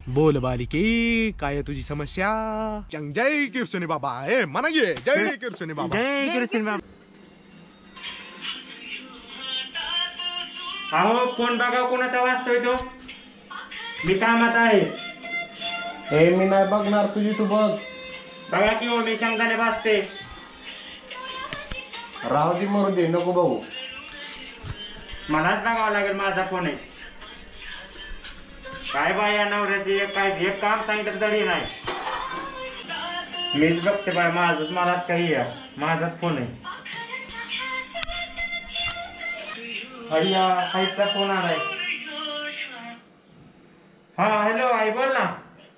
बोल बालिके, काय आहे तुझी समस्या? जय किरसोनी बाबा, हे म्हणा गे जय किरसोनी बाबा. जय किरसोनी बाबा. अहो कोण बघा कोणाचा वाचतोय तो. मी कामात आहे. हे मी नाही बघणार, तुझी तू बघ. बघा की हो, मी शेंगदाणे भाजते. राहू दे मरू दे, नको बघू. मलाच बघावं लागेल, माझा फोन आहे. काय बाय या नवऱ्याची एक काम सांगितलं तरी नाही. मीच बघते बाय, माझच मलाच काही आहे. माझाच फोन आहे. अय्या आईचा फोन आलाय. हा हॅलो आई, बोल ना.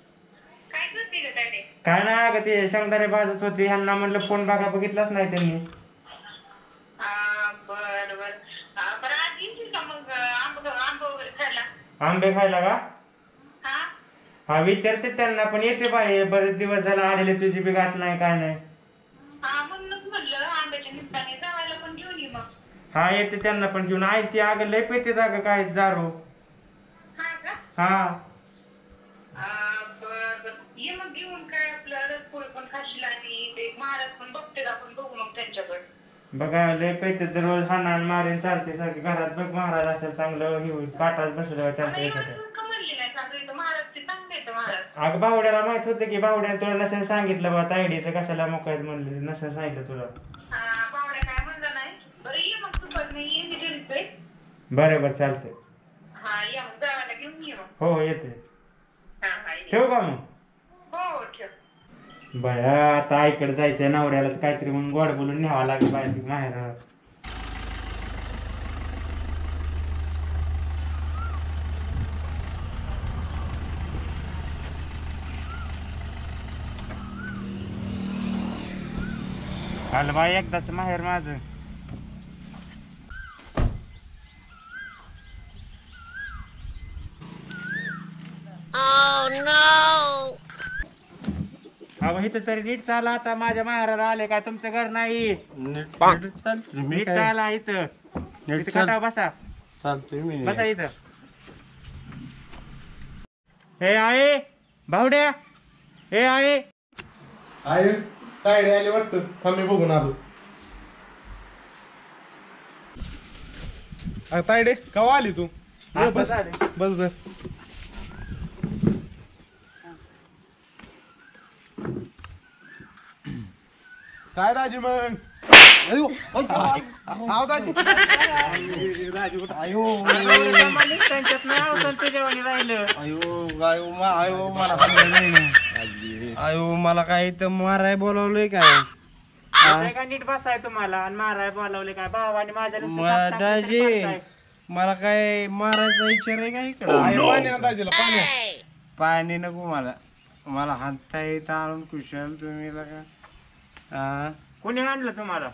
काय नाही अगं, ते शेंगदाणे भाजत होते. ह्यांना म्हणलं फोन बघा, बघितलाच नाही त्यांनी. आंबे खायला का? हा विचारते त्यांना, पण येते बाई. बरेच दिवस झाला आलेले, तुझी बी गाठ नाही काय नाही. हा येते त्यांना पण घेऊन. आई ती अगं लय पेते जाग काय दारू. हा बघा लय पेते, दररोज हाना मारेन चालते सारखे. घरात बघ महाराज असेल चांगलं हे होईल. काटाच बसल्यावर त्यांचं एखाद्या. अगं बावड्याला माहित होतं की, बावड्याने तुला नसेल सांगितलं बा तायडीचं कशाला मोकायत म्हणले, नसेल सांगितलं तुला. बरं बरं चालतंय. हो येते. ठेवू का मग? बया आता आईकडे जायचंय नवऱ्याला, काहीतरी म्हणून गोड बोलून न्यावं लागेल बाहेर माहेर. आलं बाई एकदाच माहेर माझं. अहो इथं तरी नीट चाला. आता माझ्या माहेराला आले काय, तुमचं घर नाही. नीट चाला इथं. नीट खटाव बसा. चालतोय मी. बसा इथं. हे आहे भावड्या. हे आहे आहे तायडे आले वाटतं. थांब मी बघून आलो. तायडे कवा आली तू? बस बस दर. काय दाजी मग? अयो दाजी. दाजी कुठं? त्यांच्यात नाव तुझ्यावानी राहिलं. आयो मला आयो मला काय इथं माराय बोलावलंय काय? काय नीट बसाय तुम्हाला आणि माराय बोलावले काय? भावाने माझ्या दाजी मला काय मारायचा विचार आहे का इकडं? पाणी आण दाजीला, पाणी. पाणी नको मला. मला हात येत आणून कुशाल तुम्ही का? कोणी आणलं तुम्हाला?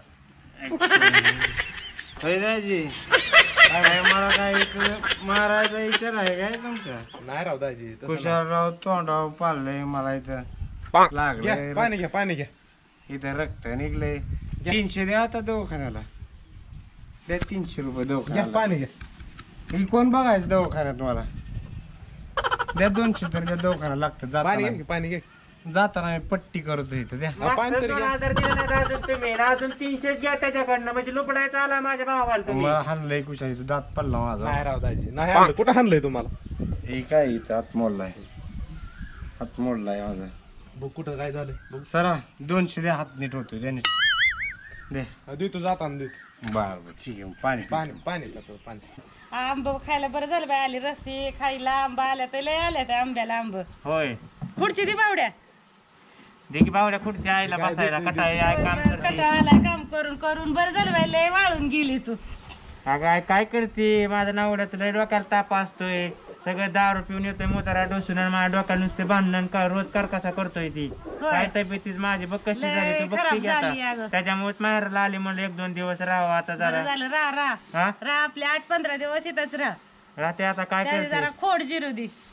होय दाजी काय मला काय इकडं मारायचा विचार आहे काय तुमचा? नाही राव दाजी. कुशालराव तोंडाव पाडलंय मला इथं. लागलंय पाणी घ्या, पाणी घ्या. इथं रक्त निघलंय. 300 द्या आता दवाखान्याला. द्या 300 रुपये घ्या दवाखान्याला. पाणी घ्या. ही कोण बघायचं दवाखान्यात मला? द्या 200 तर द्या दवाखान्यात लागतं. पाणी जाताना घ्या, पाणी घ्या. जाताना मी पट्टी करतो इथं. द्या पाणी तरी घ्या. 2000 दिलं नाही अजून तुम्ही. अजून 300 घ्या त्याच्याकडनं. म्हणजे लुपडायचा आला माझ्या भावाला तुम्ही. मला हाणलंय कुशाल इथं. दात पडला माझा. नाही राव दाजी, नाही आणलं. कुठं हाणलंय तुम्हाला? हे काय इथं हात मोडलाय. हात मोडलाय माझा. बघ कुठं काय झालं बघ. सरा 200 द्या. हात नीट होतो त्याने. दे देतो जाताना देतो. बर ठीक आहे. पाणी पाणी पाणी टाकतो, पाणी. आंब खायला बरं झालं बाय. आली रस्सी खायला. आंबा आल्या तर लय आल्या त्या आंब्याला आंब. होय पुढची ती बावड्या. देखी बावड्या खुर्ची आईला बसायला कटाळी आहे काम करते. कंटाळा आलाय काम करून करून. बरं झालं बाय, लय वाळून गेली तू. अगं आई काय करते? माझ्या नवड्यात लय डोक्याला ताप असतोय. सगळं दारू पिऊन येतोय मोतारा डोसून आणि माझ्या डोक्याला नुसते बांधणं का रोज कर कसा करतोय ती. काय तब्येतीच माझी बघ कशी झाली तू बघते की आता. त्याच्यामुळे माहेरला आली म्हणलं 1-2 दिवस राहावं आता बरं जरा. झालं. राहा हा राहा आपले 8-15 दिवस इथंच राहा. राहते आता काय त्याने करते. जरा खोड जिरू दे.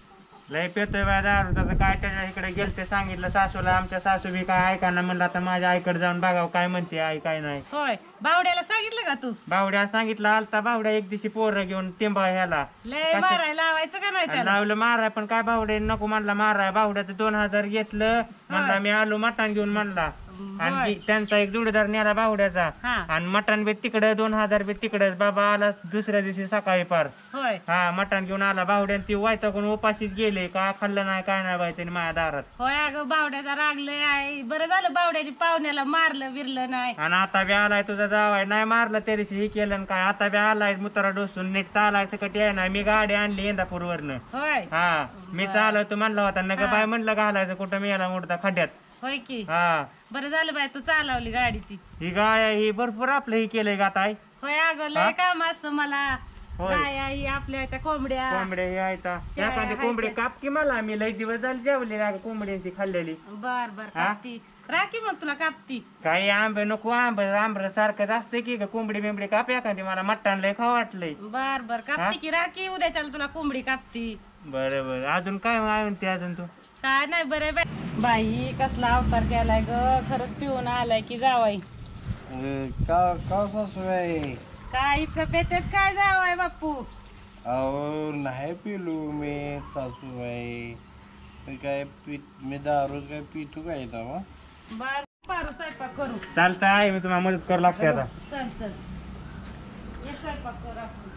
लय पेतोय बाय दारू. त्याचं काय त्याच्या इकडे गेलते सांगितलं सासूला, आमच्या सासू बी काय ऐकाना. म्हणलं आता माझ्या आईकडे जाऊन बघावं काय म्हणते आई काय नाही. होय बावड्याला सांगितलं का तू? बावड्या सांगितलं आलता बावड्या एक दिवशी पोरं घेऊन टिंबा ह्याला लय मारायला लावायचं का नाही त्याला? लावलं माराय, पण काय बावडे नको म्हणला माराय. बावड्याचं 2000 घेतलं म्हणला मी आलो मटण घेऊन म्हणला. आणि त्यांचा एक जोडीदार नेला बावड्याचा हा. आणि मटण बी तिकडं 2000 बी तिकडं. बाबा आला दुसऱ्या दिवशी सकाळी पार. होय हा मटण घेऊन आला बावड्यान. ती वायताकून उपाशीच गेले, काय खाल्लं नाही काय नाही बाई त्यांनी माझ्या दारात. होय अगं बावड्याचा रागलंय आहे. बरं झालं बावड्याने पाहुण्याला मारलं विरलं नाही. आणि आता बी आलाय तुझा जावाय, नाही मारलं त्या दिवशी हे केलं काय. आता बी आलाय मुतारा डोसून नीट चालाय सकट येणार. मी गाडी आणली इंदापूरवरनं. होय हा मी चालवतो म्हणला होता नका बाय म्हणलं घालायचं कुठं मी याला मोठा खड्ड्यात. होय की हा बरं झालं बाय तू चालवली गाडी ती. ही गाय ही भरपूर आपलं ही केलंय का आता. होय अगं लय काम असतं मला. होय. गाया ही आपल्या त्या कोंबड्या. कोंबड्या हे आहेत शेळ्या एखादी आहेत कोंबडी त्या. काप की मला. मी लई दिवस झाले जेवले कोंबड्यांची खाल्लेली. बर बर हा? कापती राखी मग तुला कापती. काही आंबे नको आंबर सारखंच असतं की कोंबडी बिंबडी काप एखादी. मला मटण लय खाऊ वाटलंय. बर बर कापती की राखी उद्याच्याला तुला कोंबडी कापती. बरं बरं अजून काय म्हणते अजून तू? काय नाही बरं बाई. बाई कसला अवतार केलाय ग. खरंच पिऊन आलाय की जावाई. का का सासूबाई? काय इतकं पेतेत काय जावाय बापू? अहो नाही पिलो मी सासूबाई. ते काय मी दारू काय पितो काय तेव्हा? बर पारू स्वयंपाक करू. चालतं आहे मी तुम्हाला मदत करू लागते आता. चल चल ये स्वयंपाक करू आपण.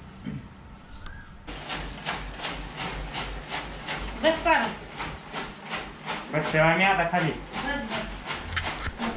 बस पारू बस तेव्हा मी आता खाली. बस बस.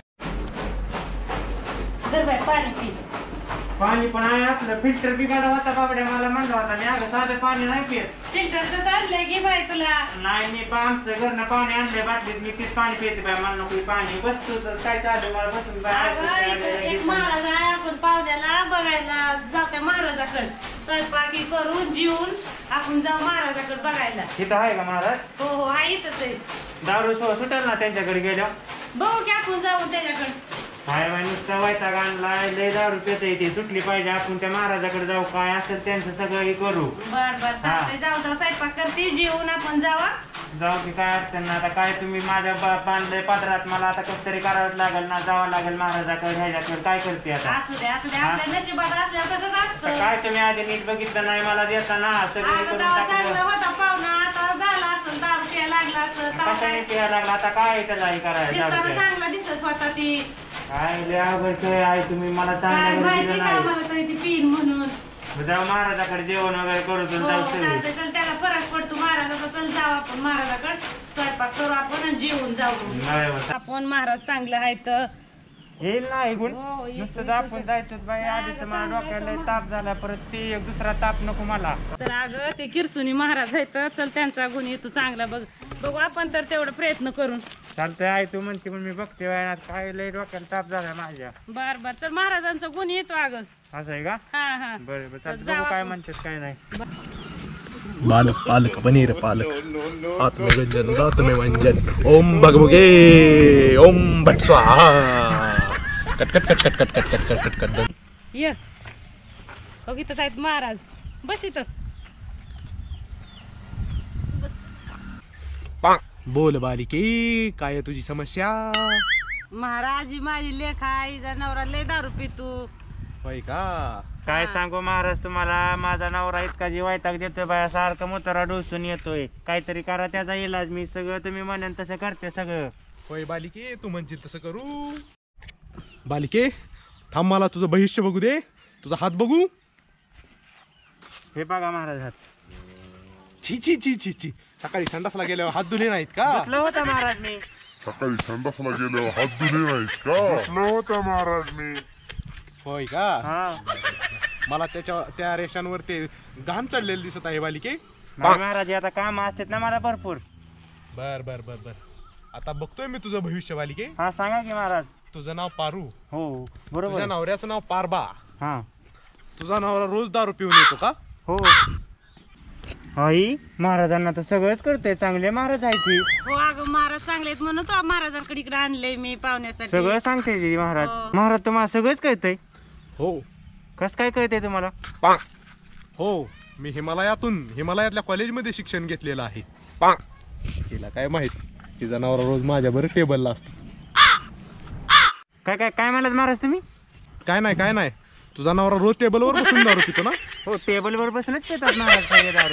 धर बाई पाणी पी. पाणी पण आहे आपलं. फिल्टर बिघाडा होता बाबड्या मला म्हणलं होता. मी अगं साधं पाणी नाही पित. फिल्टरचं चाललंय की बाई तुला. नाही मी आमचं घरनं पाणी आणलंय बाटलीत. मी तीच पाणी पिते बाय. मला नको पाणी. बस तुझं काय चालू मला बसून अगं, इथं एक महाराज आहे. आपण पाहुण्याला बघायला जात्या महाराजाकडे. स्वयंपाकी करून जेवून आपण जाऊ महाराजाकडे बघायला. तिथं आहे का महाराज? हो हो आहे इथंच आहे. दारू सुटेल ना त्यांच्याकडे गेल्यावर? बघू की आपण जाऊ त्याच्याकडे. काय बाय नुसता वैताग आणलाय. लय दारू पिता येते सुटली पाहिजे. आपण त्या महाराजाकडे जाऊ. काय असेल त्यांचं सगळं हे करू. बर बर चालतंय. जाऊ जाऊ स्वयंपाक करते जेवून आपण जावा. जाऊ की काय अडचण नाही. आता काय तुम्ही माझ्या बांधलंय पदरात. मला आता कसं तरी करावंच लागेल ना. जावं लागेल महाराजाकडे ह्याच्याकडे. काय करते आता? असू दे आपल्या नशिबात असल्यावर तसंच तर असतं. काय तुम्ही आधी नीट बघितलं नाही मला देताना सगळं हे अगं करून तेव्हा चांगला टाकलं. होता पाहुणा. आता झाला असेल दारू प्यायला लागला असेल तेव्हा कशाने काय प्यायला लागला आता. काय त्याला हे करायला दिसताना जाऊ चांगला दिसत होता ती. काय लय अवघड आहे तुम्ही. मला काय चांगलं घरी माहिती दिलं का नाही. मला तरी ती पिन म्हणून. जाऊ महाराजाकडे जेवण वगैरे करू हो, जाऊ सगळे. चालतंय. चल त्याला फरक पडतो महाराजाचा. चल जाऊ आपण महाराजाकडे. स्वयंपाक करू आपण आणि जेवून जाऊ. नाही होत. आपण महाराज चांगलं आहे तर. येईल ना ऐकून. हो, येईल. नुसतं आपण जायचं बाई. आधीच मला डोक्याला लय ताप झाला. परत ते एक दुसरा ताप नको मला. चल अगं ते किरसुनी महाराज आहेत. चल त्यांचा गुण येतो चांगला. बघू आपण तर तेवढं प्रयत्न करून. चालतंय आहे तू म्हणते पण मी बघते बाई. काय लय डोक्याला ताप झाला माझ्या. बर बर चल महाराजांचा गुण येतो अगं. असं आहे का? हा हा बरं बरं चालतं. जाऊ बघू काय आपण. म्हणतात काय नाही. पालक पालक पनीर पालक आत्मव्यंजन दातमे व्यंजन ओम भगभगे ओम भट स्वाहा cut cut cut cut cut cut cut cut cut cut. ये हो इथंच आहेत महाराज. बस इथं. बोल बालिके काय आहे तुझी समस्या? महाराज ही माझी लेख आहे. हिचा नवरा लय दारू पितो. होय का? काय सांगू महाराज तुम्हाला. माझा नवरा इतका जीव वैताग देतोय बाया. सारखं मोतरा डोसून येतोय. काहीतरी करा त्याचा इलाज. मी सगळं तुम्ही म्हणेन तसं करते सगळं. होय बालिके तू म्हणशील तसं करू. बालिके थांब मला तुझं भविष्य बघू दे. तुझा हात बघू. हे बघा महाराज हात. छी छी छी छी छी. सकाळी संडासला गेल्यावर हात धुले नाहीत का? बसलो होता महाराज मी. सकाळी संडासला गेल्यावर हात धुले नाहीत का? बसलो होता महाराज मी. होय का? हा मला त्या रेषांवर ते घाम चढलेलं दिसत आहे बालिके. नाही महाराज आता काम असतात ना मला भरपूर. बर बर बर बर. आता बघतोय मी तुझं भविष्य बालिके. हा सांगा की महाराज. तुझं नाव पारू. हो तुझ्या बरोबर. नवऱ्याचं नाव पारबा. हा तुझा नवरा रोज दारू पिऊन येतो का? हो. आई महाराजांना तर सगळंच करतोय. चांगले महाराज आहे की. हो अगं महाराज चांगले आहेत म्हणून तो महाराजांकडे इकडे आणलंय मी पाहुण्यासाठी. सगळं सांगते जी महाराज. हो. महाराज तुम्हाला सगळंच कळतंय. हो कस काय कळतंय तुम्हाला? हो मी हिमालयातल्या कॉलेजमध्ये शिक्षण घेतलेलं आहे. तिला काय माहित तिचा नवरा रोज माझ्या बरं टेबलला असतो. काय काय काय म्हणलात महाराज तुम्ही? काय नाही तुझा नवरा रोज टेबलवर बसून दारू पितो ना. हो टेबलवर बसूनच पितात महाराज सगळे दारू.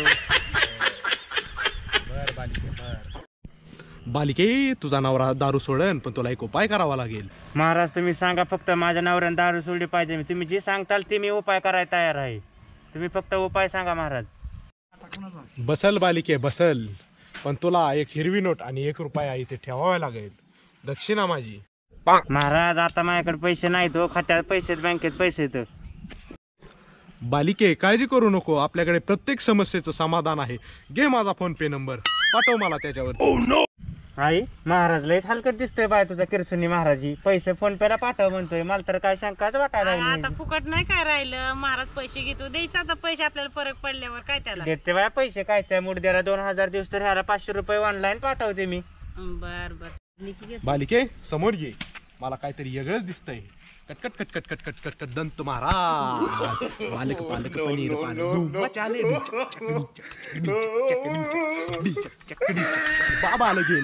बालिके तुझा नवरा दारू सोडन पण तुला एक उपाय करावा लागेल. महाराज तुम्ही सांगा फक्त, माझ्या नवऱ्याने दारू सोडली पाहिजे. तुम्ही जे सांगताल ते मी उपाय करायला तयार आहे. तुम्ही फक्त उपाय सांगा महाराज. बसल बालिके बसल, पण तुला एक हिरवी नोट आणि 1 रुपया इथे ठेवावा लागेल, दक्षिणा माझी. महाराज आता माझ्याकडे पैसे नाहीत हो, खात्यात पैसे बँकेत पैसे आहेत. बालिके काळजी करू नको, आपल्याकडे प्रत्येक समस्येचं समाधान आहे. घे माझा फोन पे नंबर, पाठव मला त्याच्यावर. आई महाराज लयच हलकट दिसतोय बाय तुझा किरसुनी महाराजी. पैसे फोन पेला पाठव म्हणतोय, मला तर काय शंकाच वाटायला आता लागली. फुकट नाही काय राहिलं, महाराज पैसे घेतो द्यायचं आता पैसे आपल्याला फरक पडल्यावर काय त्याला. देते बाय पैसे, काय त्या मुडद्याला 2000 दिवस तर ह्याला 500 रुपये ऑनलाईन पाठवते मी. बर बर बालिके समोर ये, मला काहीतरी वेगळंच दिसतंय. कटकट कटकट कटकट कटकट दंत महाराज, पालक पालक पनीर बाबा लगेल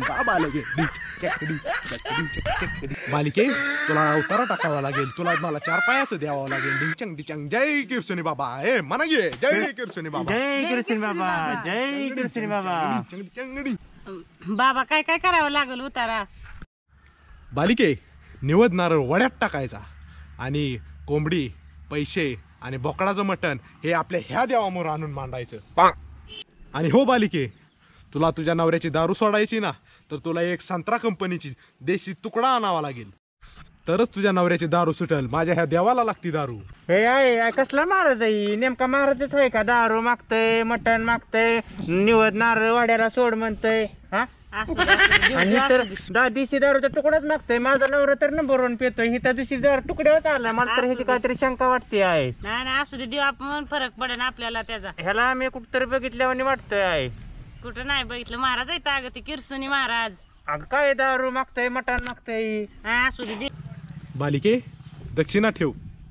बालिके तुला उतारा टाकावा लागेल, तुला मला 4 पायाचं द्यावं लागेल. डिंचंग डिचंग जय किरसुनी बाबा. हे म्हणा घे जय किरसुनी बाबा. जय किरसुनी बाबा, जय किरसुनी बाबा. बाबा काय काय करावं लागल उतारा? बालिके निवद नारळ वड्यात टाकायचा आणि कोंबडी, पैसे आणि बोकडाचं मटण हे आपल्या ह्या देवामोर आणून मांडायचं. आणि हो बालिके, तुला तुझ्या नवऱ्याची दारू सोडायची ना, तर तुला एक संत्रा कंपनीची देशी तुकडा आणावा लागेल, तरच तुझ्या नवऱ्याची दारू सुटेल. माझ्या ह्या देवाला लागती दारू. हे आहे कसला महाराज आहे? नेमका महाराजच आहे का? दारू मागतय, मटण मागतय, निवद नारळ वाड्याला सोड म्हणतय. हा आणि तर दिवशी दारूचा तुकडाच मागतोय. माझा नवरा तर नंबर 1 पेतोय, ही त्या दिवशी दारू तुकड्यावर आला. मला तर ह्याची काहीतरी शंका वाटते आहे. नाही असू दे, देव आपण फरक पडेल आपल्याला त्याचा. ह्याला मी कुठतरी बघितल्यावानी वाटतोय आहे. कुठं नाही बघितलं महाराज आहे अगं ते किरसुनी महाराज. अगं काय दारू मागतय, मटण मागतय. असू दे बालिके दक्षिणा ठेव.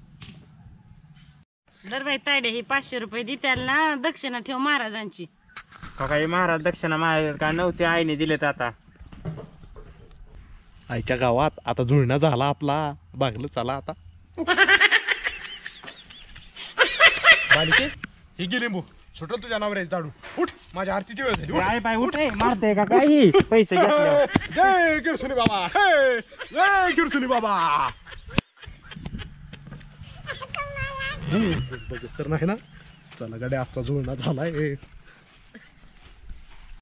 दर बाई तायडे हे 500 रुपये दे त्याला दक्षिणा ठेव महाराजांची. काही महाराज दक्षिणा माझ्या काय नव्हते, आईने दिलेत. आता आईच्या गावात आता जुळणा झाला आपला, बागलं चला आता. बालिके ही गे लिंबू, सुटल तुझ्या नवऱ्याची दारू. उठ, माझ्या आरतीची वेळ झाली. काय पाय उठे मारते का काही पैसे घेतल्यावर. जय किरसुनी बाबा, हे जय किरसुनी बाबा. तर नाही ना, चला गड्या आजचा जुळणा झालाय.